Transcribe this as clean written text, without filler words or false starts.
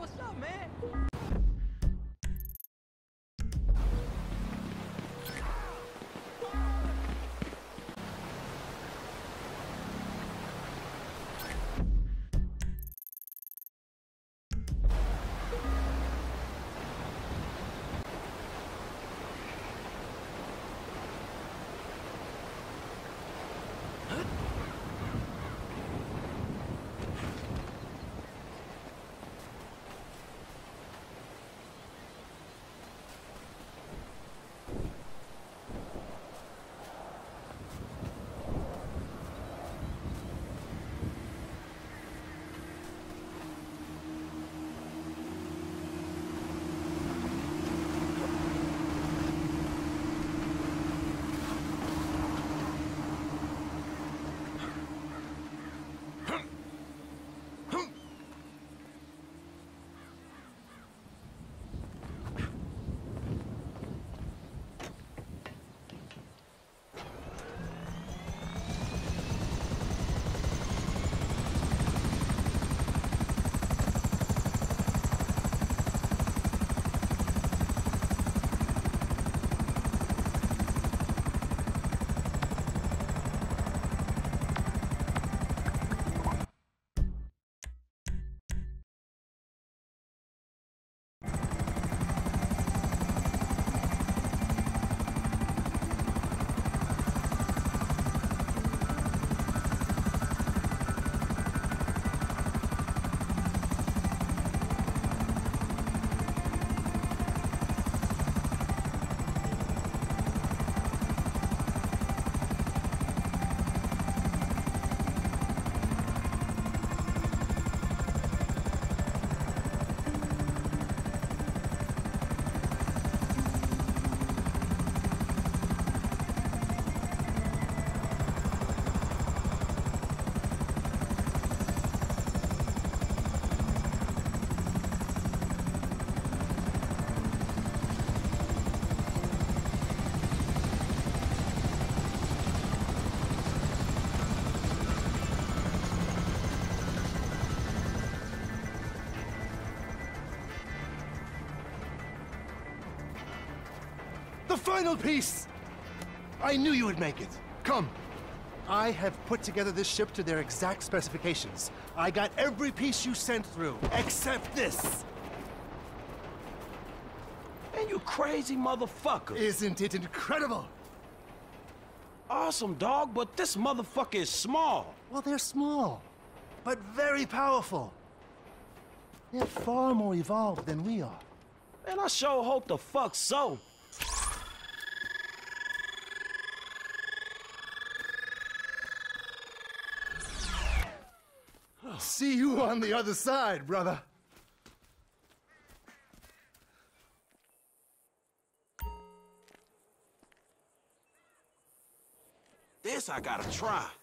what's up, man? The final piece! I knew you would make it. Come. I have put together this ship to their exact specifications. I got every piece you sent through, except this. Man, you crazy motherfucker. Isn't it incredible? Awesome, dog, but this motherfucker is small. Well, they're small, but very powerful. They're far more evolved than we are. Man, I sure hope the fuck so. See you on the other side, brother. This I gotta try.